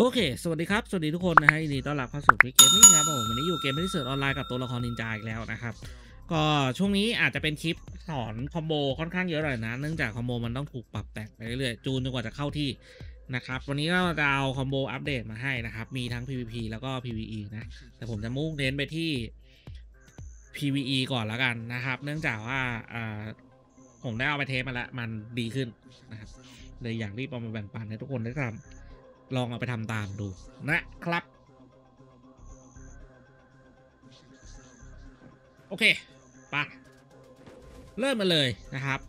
เคสวัสดีครับสวัสดีทุกคนนะฮะยินดีต้อนรับเข้าสู่ฟิกเกมมิ่งครับผมวันนี้อยู่เกมไม่ได้เสิร์ชออนไลน์กับตัวละครนินจาอีกแล้วนะครับก็ช่วงนี้อาจจะเป็นคลิปสอนคอมโบค่อนข้างเยอะหน่อยนะเนื่องจากคอมโบมันต้องถูกปรับแต่งไปเรื่อยๆจูนจนกว่าจะเข้าที่นะครับวันนี้ก็จะเอาคอมโบอัปเดตมาให้นะครับมีทั้ง PVP แล้วก็ PVE นะแต่ผมจะมุ่งเน้นไปที่ PVE ก่อนแล้วกันนะครับเนื่องจากว่าผมได้เอาไปเทสมาแล้วมันดีขึ้นนะครับเลยอยากรีบเอามาแบ่งปันให้ทุกคนได้ทำลองเอาไปทำตามดูนะครับโอเคปะเริ่มมาเลยนะครับ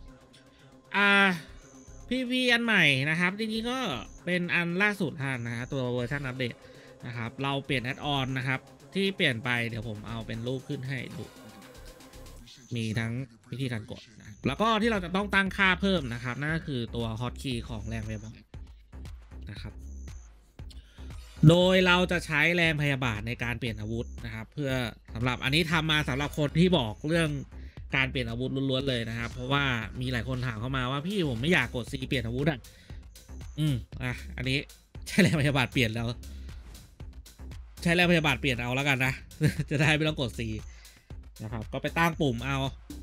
PV อันใหม่นะครับจริงๆก็เป็นอันล่าสุดท่านนะฮะตัวเวอร์ชันอัปเดตนะครับเราเปลี่ยนแอดออนนะครับที่เปลี่ยนไปเดี๋ยวผมเอาเป็นรูปขึ้นให้ดูมีทั้งวิธีการกดนะแล้วก็ที่เราจะต้องตั้งค่าเพิ่มนะครับนั่นก็คือตัวฮอตคีย์ของแรงพยาบาทนะครับโดยเราจะใช้แรงพยาบาทในการเปลี่ยนอาวุธนะครับเพื่อสำหรับอันนี้ทำมาสำหรับคนที่บอกเรื่องการเปลี่ยนอาวุธล้วนๆเลยนะครับเพราะว่ามีหลายคนถามเข้ามาว่าพี่ผมไม่อยากกด C เปลี่ยนอาวุธอ่ะอันนี้ใช้แรงพยาบาทเปลี่ยนแล้วใช้แรงพยาบาทเปลี่ยนเอาแล้วกันนะจะได้ไม่ต้องกด C นะครับก็ไปตั้งปุ่มเอา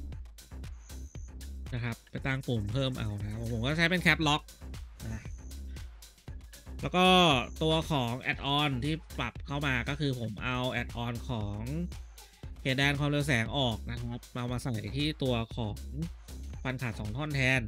นะครับไปตั้งปุ่มเพิ่มเอานะผมก็ใช้เป็นแคปล็อกนะแล้วก็ตัวของแอดออนที่ปรับเข้ามาก็คือผมเอาแอดออนของเขตแดนความเร็วแสงออกนะครับมาใส่ที่ตัวของฟันขาด2ท่อนแทน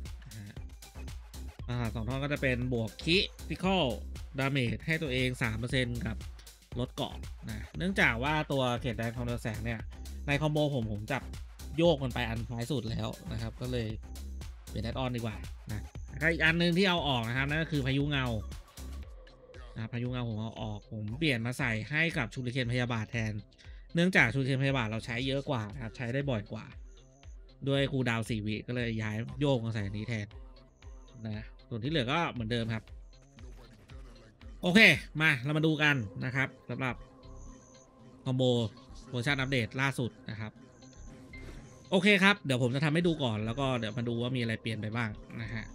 ฟันขาด2ท่อนก็จะเป็นบวกคิฟิคอลดาเมจให้ตัวเอง 3% กับลดเกาะนะเนื่องจากว่าตัวเขตแดนความเร็วแสงเนี่ยในคอมโบผมจับโยกมันไปอันท้ายสุดแล้วนะครับก็เลยเป็นแอดออนดีกว่านะอีกอันนึงที่เอาออกนะครับนั่นก็คือพายุเงาพายุเงาผมเอาออกผมเปลี่ยนมาใส่ให้กับชูริเคนพยาบาทแทนเนื่องจากชูริเคนพยาบาทเราใช้เยอะกว่านะครับใช้ได้บ่อยกว่าด้วยคูลดาวน์4 วิก็เลยย้ายโยกมาใส่นี้แทนนะส่วนที่เหลือก็เหมือนเดิมครับโอเคมาเรามาดูกันนะครับสำหรับคอมโบเวอร์ชันอัปเดตล่าสุดนะครับโอเคครับเดี๋ยวผมจะทำให้ดูก่อนแล้วก็เดี๋ยวมาดูว่ามีอะไรเปลี่ยนไปบ้างนะฮะ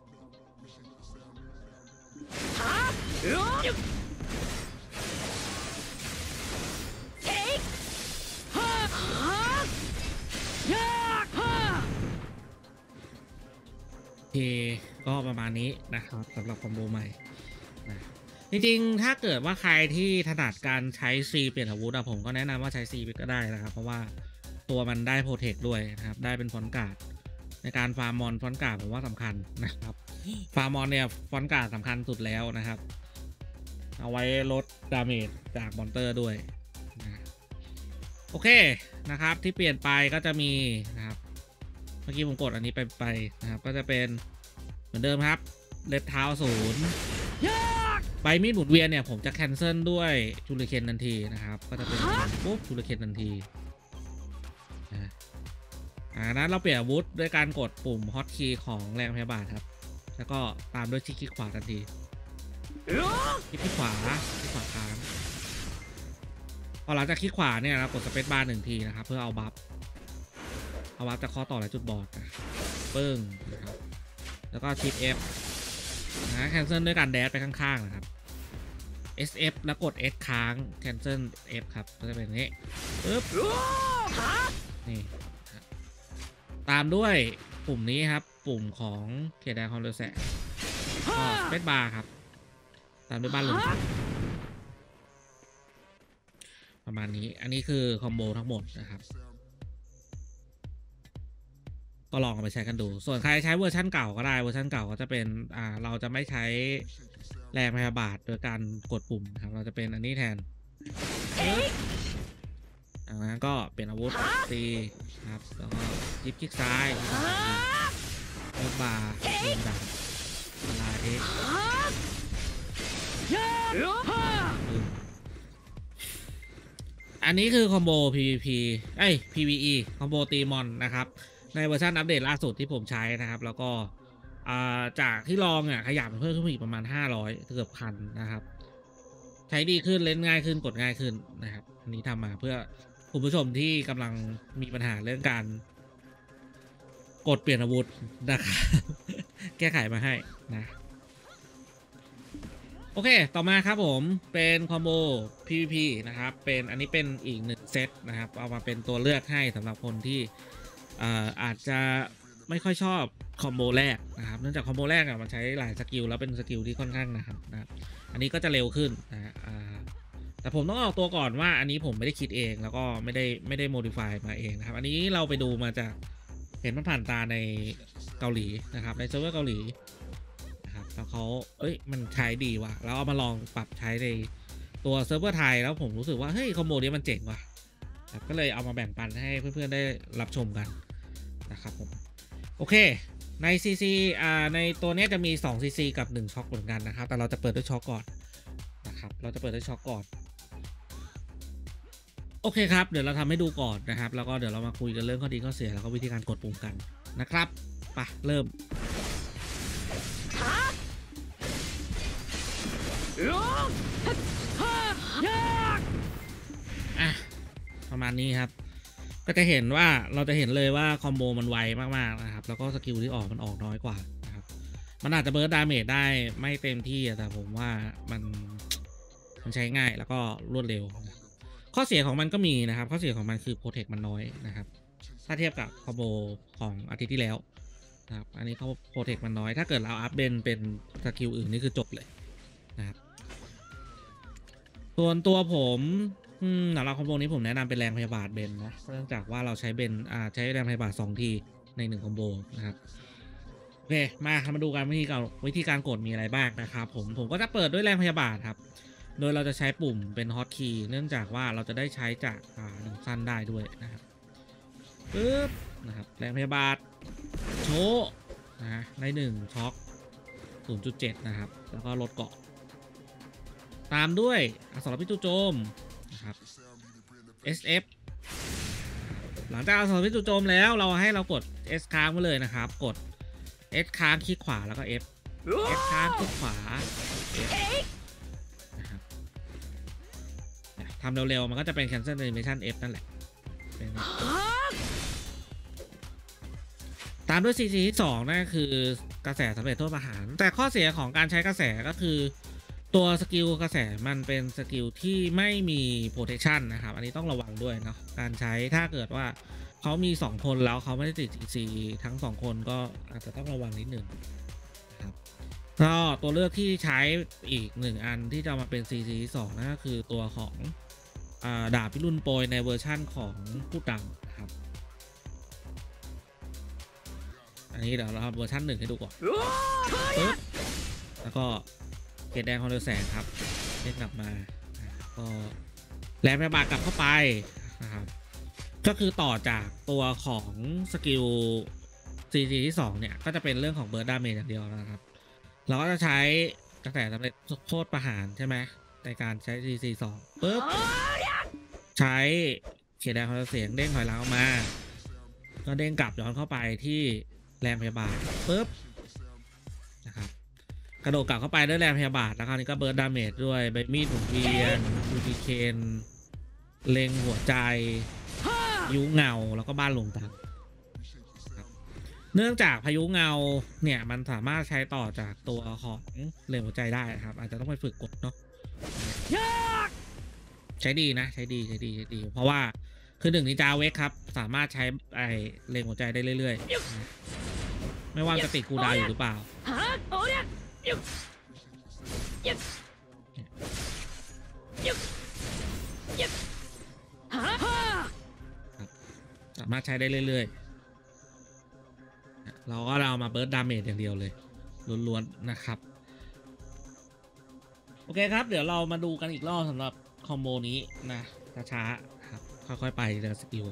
โอเคก็ประมาณนี้นะครับสำหรับคอมโบใหม่นะจริงๆถ้าเกิดว่าใครที่ถนัดการใช้ C เปลี่ยนอาวุธผมก็แนะนำว่าใช้ C ไปก็ได้นะครับเพราะว่าตัวมันได้โปรเทคด้วยนะครับได้เป็นฟอนต์การ์ดในการฟาร์มมอนฟอนต์การ์ดผมว่าสำคัญนะครับฟาร์มมอนเนี่ยฟอนต์การ์ดสำคัญสุดแล้วนะครับเอาไว้ลดดาเมจจากมอนเตอร์ด้วยนะโอเคนะครับที่เปลี่ยนไปก็จะมีนะครับเมื่อกี้ผมกดอันนี้ไปนะครับก็จะเป็นเหมือนเดิมครับเล็บเท้า0ใบมีดหมุนเวียนเนี่ยผมจะแคนเซิลด้วยชูริเคนทันทีนะครับก็จะเป็นปุ๊บชูริเคนทันทีนั้นเราเปลี่ยนอาวุธด้วยการกดปุ่มฮอตคีย์ของแรงพยาบาทครับแล้วก็ตามด้วยคลิกขวาทันทีคลิกขวาค้างพอหลังจากคลิกขวาเนี่ยเรากดสเปซบาร์1 ทีนะครับเพื่อเอาบัฟจากข้อต่อและจุดบอดนะปึ้งนะครับแล้วก็ชิป F นะแคนเซิลด้วยการแดชไปข้างๆนะครับ SF แล้วกด S ค้างแคนเซิล F ครับก็จะเป็นอย่างนี้ปึ๊บนี่ตามด้วยปุ่มนี้ครับปุ่มของเขตแดนความเร็วแสงก็สเปซบาร์ครับตามด้วยบ้านลงประมาณนี้อันนี้คือคอมโบทั้งหมดนะครับก็ลองเอาไปใช้กันดูส่วนใครใช้เวอร์ชันเก่าก็ได้เวอร์ชันเก่าก็จะเป็นเราจะไม่ใช้แรงพยาบาทโดยการกดปุ่มครับเราจะเป็นอันนี้แทนนั้นก็เป็นอาวุธตีครับแล้วก็ยิบคลิกซ้ายเลือกบาร์ลงดับลายอันนี้คือคอมโบ PVP PVE คอมโบตีมอนนะครับในเวอร์ชันอัปเดตล่าสุดที่ผมใช้นะครับแล้วก็จากที่ลองขยับเพิ่มขึ้นอีกประมาณ500เกือบพันนะครับใช้ดีขึ้นเล่นง่ายขึ้นกดง่ายขึ้นนะครับอันนี้ทำมาเพื่อคุณผู้ชมที่กำลังมีปัญหาเรื่องการกดเปลี่ยนอาวุธนะครับแก้ไขมาให้นะโอเคต่อมาครับผมเป็นคอมโบ PVP นะครับเป็นอันนี้เป็นอีก1เซตนะครับเอามาเป็นตัวเลือกให้สำหรับคนที่อาจจะไม่ค่อยชอบคอมโบแรกนะครับเนื่องจากคอมโบแรกมันใช้หลายสกิลแล้วเป็นสกิลที่ค่อนข้างนะครับอันนี้ก็จะเร็วขึ้นนะแต่ผมต้องออกตัวก่อนว่าอันนี้ผมไม่ได้คิดเองแล้วก็ไม่ได้โมดิฟายมาเองนะครับอันนี้เราไปดูมาจากเห็นมันผ่านตาในเกาหลีนะครับในเซิร์ฟเวอร์เกาหลีนะครับแล้วเขามันใช้ดีว่ะแล้วเอามาลองปรับใช้ในตัวเซิร์ฟเวอร์ไทยแล้วผมรู้สึกว่าเฮ้ยคอมโบนี้มันเจ๋งว่ะก็เลยเอามาแบ่งปันให้เพื่อนๆได้รับชมกันนะครับผมโอเคใน CC ในตัวนี้จะมี2 CC กับ1ช็อคเหมือนกันนะครับแต่เราจะเปิดด้วยช็อคก่อนนะครับเราจะเปิดด้วยช็อคก่อนโอเคครับเดี๋ยวเราทำให้ดูก่อนนะครับแล้วก็เดี๋ยวเรามาคุยกันเรื่องข้อดีข้อเสียแล้วก็วิธีการกดปุ่มกันนะครับไปเริ่มประมาณนี้ครับก็จะเห็นว่าเราจะเห็นเลยว่าคอมโบมันไวมากๆนะครับแล้วก็สกิลที่ออกมันออกน้อยกว่านะครับมันอาจจะเบิร์ดดาเมจได้ไม่เต็มที่แต่ผมว่ามันใช้ง่ายแล้วก็รวดเร็วข้อเสียของมันก็มีนะครับข้อเสียของมันคือโปรเทคมันน้อยนะครับถ้าเทียบกับคอมโบของอาทิตย์ที่แล้วนะครับอันนี้เขาโปรเทคมันน้อยถ้าเกิดเราอัพเบนเป็นสกิลอื่นนี่คือจบเลยนะครับส่วนตัวผมสำหรับคอมโบนี้ผมแนะนำเป็นแรงพยาบาทเบนนะเนื่องจากว่าเราใช้เบนใช้แรงพยาบาท2 ทีใน1คอมโบนะครับโอเคมาดูกันวิธีการกดมีอะไรบ้างนะครับผมก็จะเปิดด้วยแรงพยาบาทครับโดยเราจะใช้ปุ่มเป็นฮอตคีย์เนื่องจากว่าเราจะได้ใช้จาก1 สั้นได้ด้วยนะครับปึ๊บนะครับแรงพยาบาทโชว์นะใน1ช็อค 0.7 นะครับแล้วก็ลดเกาะตามด้วยอักษรพิษจู่โจมนะครับ SF หลังจากอักษรพิษจู่โจมแล้วเรากด S ค้างไว้เลยนะครับกด S ค้างคลิกขวาแล้วก็ F S ค้างคลิกขวา F นะครับทำเร็วๆมันก็จะเป็น cancel animation F นั่นแหละตามด้วย CC ที่2นั่นคือกระแสสำเร็จโทษประหารแต่ข้อเสียของการใช้กระแสก็คือตัวสกิลกระแสมันเป็นสกิลที่ไม่มี protection นะครับอันนี้ต้องระวังด้วยเนาะการใช้ถ้าเกิดว่าเขามี2 คนแล้วเขาไม่ได้ติด CC ทั้ง2 คนก็อาจจะต้องระวังนิดหนึ่งครับก็ตัวเลือกที่ใช้อีก1 อันที่จะมาเป็น CC 2นั่นก็คือตัวของดาบพิรุณโปรยในเวอร์ชั่นของผู้ดังนะครับอันนี้เดี๋ยวเราทำเวอร์ชัน1ให้ดูก่อนแล้วก็เกตแดงของเรือแสงครับเล่นกลับมาก็แรงพยาบาทกลับเข้าไปนะครับก็คือต่อจากตัวของสกิล CG ที่2เนี่ยก็จะเป็นเรื่องของเบิร์ดดาเมจอย่างเดียวนะครับเราก็จะใช้กระแสสำเร็จโทษประหารใช่ไหมในการใช้ CG 2ปึ๊บใช้เขตแดงของเรือแสงเด้งถอยหลังออกมาก็เด้งกลับย้อนเข้าไปที่แรงพยาบาทปึ๊บนะครับกระโดดกลับเข้าไปด้วยแรงพยาบาทแล้วคราวนี้ก็เบิร์ดดาเมจด้วยใบมีดหมุนเวียนยูทีเคนเล็งหัวใจยุเงาแล้วก็บ้านลงตังเนื่องจากพายุเงาเนี่ยมันสามารถใช้ต่อจากตัวของเล็งหัวใจได้ครับอาจจะต้องไปฝึกกดเนาะใช้ดีนะใช้ดีเพราะว่าคือ1 นินจาเวกครับสามารถใช้เล็งหัวใจได้เรื่อยๆไม่ว่าจะติดคูลดาวน์อยู่หรือเปล่าสามารถใช้ได้เรื่อยๆเราก็เอามาเบิร์ดดาเมจอย่างเดียวเลยล้วนๆนะครับโอเคครับเดี๋ยวเรามาดูกันอีกรอบสำหรับคอมโบนี้นะช้าๆครับค่อยๆไปเดี๋ยวสกิล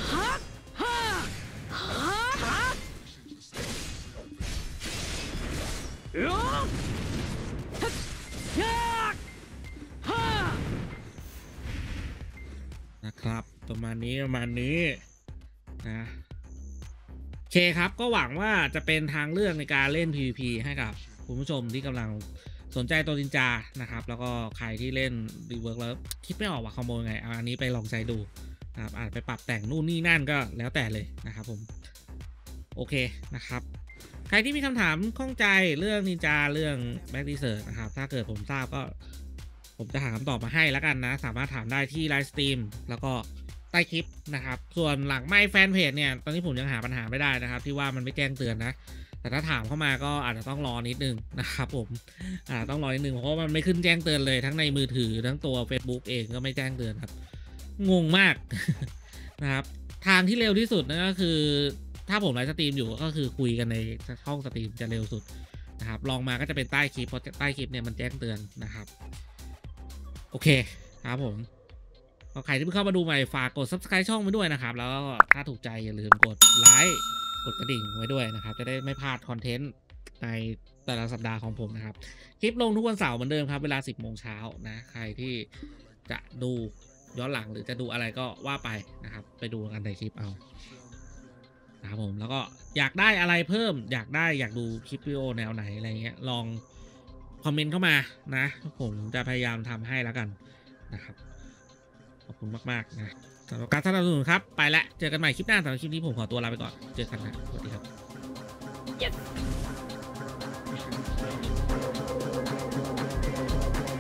นะครับประมาณนี้นะโอเคครับก็หวังว่าจะเป็นทางเลือกในการเล่น PVP ให้กับคุณผู้ชมที่กำลังสนใจตัวนินจานะครับแล้วก็ใครที่เล่นรีเวิร์กแล้วคิดไม่ออกว่าคอมโบไงอันนี้ไปลองใช้ดูนะครับอาจไปปรับแต่งนู่นนี่นั่นก็แล้วแต่เลยนะครับผมโอเคนะครับใครที่มีคำถามข้องใจเรื่องนินจาเรื่องแบ็กรีเสิร์ชนะครับถ้าเกิดผมทราบก็ผมจะหาคำตอบมาให้แล้วกันนะสามารถถามได้ที่ไลฟ์สตรีมแล้วก็ใต้คลิปนะครับส่วนหลังไม่แฟนเพจเนี่ยตอนนี้ผมยังหาปัญหาไม่ได้นะครับที่ว่ามันไม่แจ้งเตือนนะแต่ถ้าถามเข้ามาก็อาจจะต้องรอนิดนึงนะครับผมต้องรอนิดนึงเพราะมันไม่ขึ้นแจ้งเตือนเลยทั้งในมือถือทั้งตัว Facebook เองก็ไม่แจ้งเตือนครับงงมาก นะครับทางที่เร็วที่สุดนั่นก็คือถ้าผมไลฟ์สตรีมอยู่ก็คือคุยกันในช่องสตรีมจะเร็วสุดนะครับลองมาก็จะเป็นใต้คลิปเพราะใต้คลิปเนี่ยมันแจ้งเตือนนะครับโอเคครับผมก็ใครที่เพิ่งเข้ามาดูใหม่ฝากกด subscribe ช่องไว้ด้วยนะครับแล้วก็ถ้าถูกใจอย่าลืมกดไลค์กดกระดิ่งไว้ด้วยนะครับจะได้ไม่พลาดคอนเทนต์ในแต่ละสัปดาห์ของผมนะครับคลิปลงทุกวันเสาร์เหมือนเดิมครับเวลา 10 โมงเช้านะใครที่จะดูย้อนหลังหรือจะดูอะไรก็ว่าไปนะครับไปดูกันในคลิปเอานะครับผมแล้วก็อยากได้อะไรเพิ่มอยากดูคลิปวิดีโอแนวไหนอะไรเงี้ยลองคอมเมนต์เข้ามานะผมจะพยายามทำให้แล้วกันนะครับขอบคุณมากๆนะสำหรับการสนับสนุนครับไปแล้วเจอกันใหม่คลิปหน้าสำหรับคลิปนี้ผมขอตัวลาไปก่อนเจอกันนะสวัสดีครับ Yes